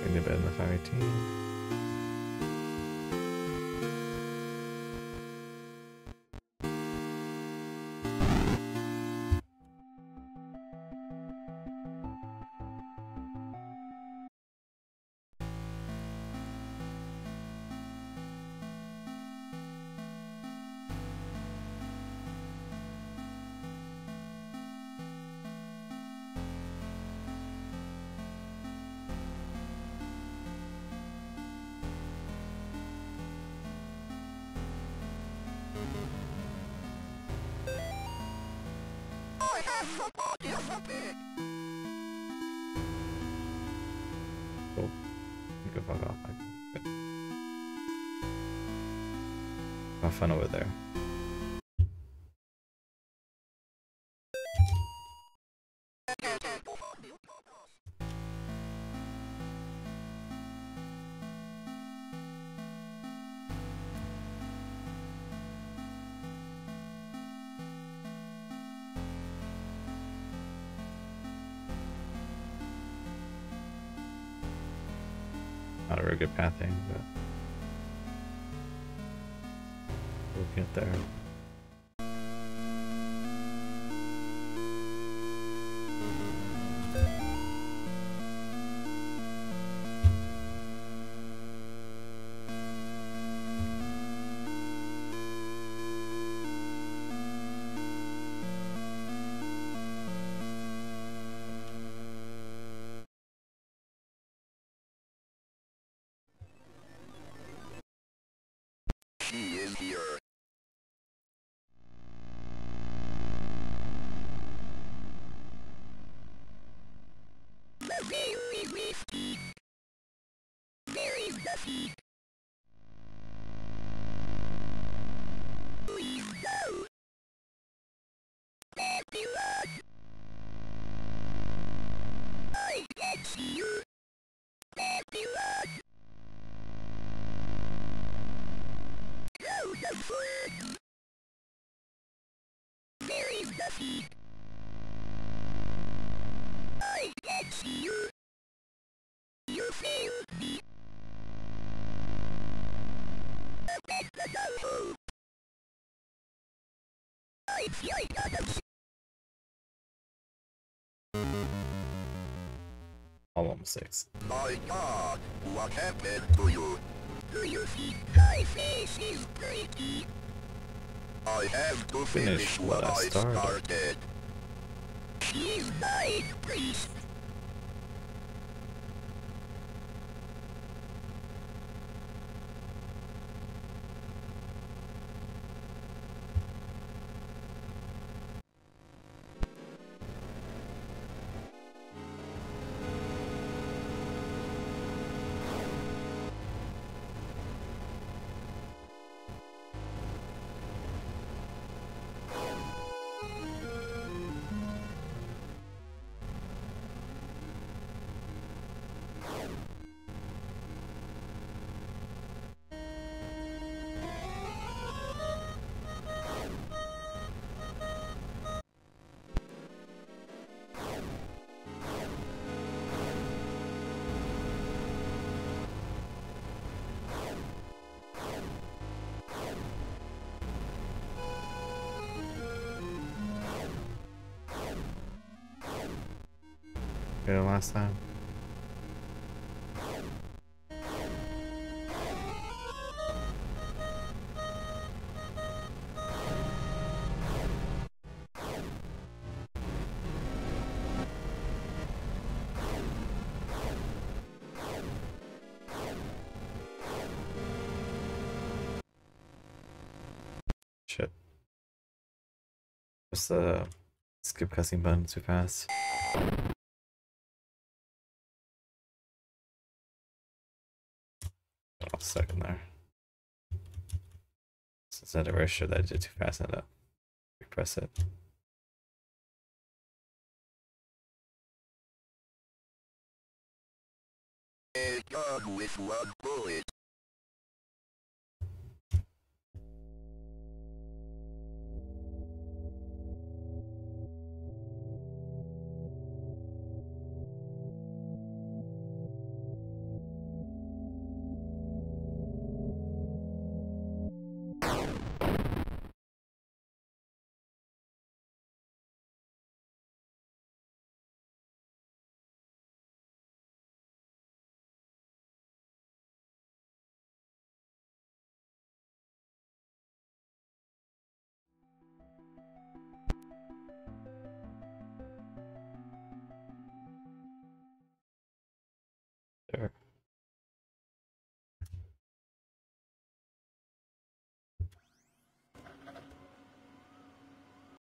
Ring the bell in the fire team. Oh, you can fuck off. Have fun over there. Not a very good pathing, but we'll get there. She is here. Very risky. Very dusty. Please go. Happy luck. I can see you. Happy luck. Go the foot. Very dusty. I can see you. You failed me. Attack the dojo. I feel like All 6. My God, what happened to you? Do you think my face is pretty? I have to finish what I started. She's my priest. The last time. Shit. Just skip cussing button too fast. Got stuck in there. Since I never sure that I did too fast, I had to repress it. A gun with one bullet. There.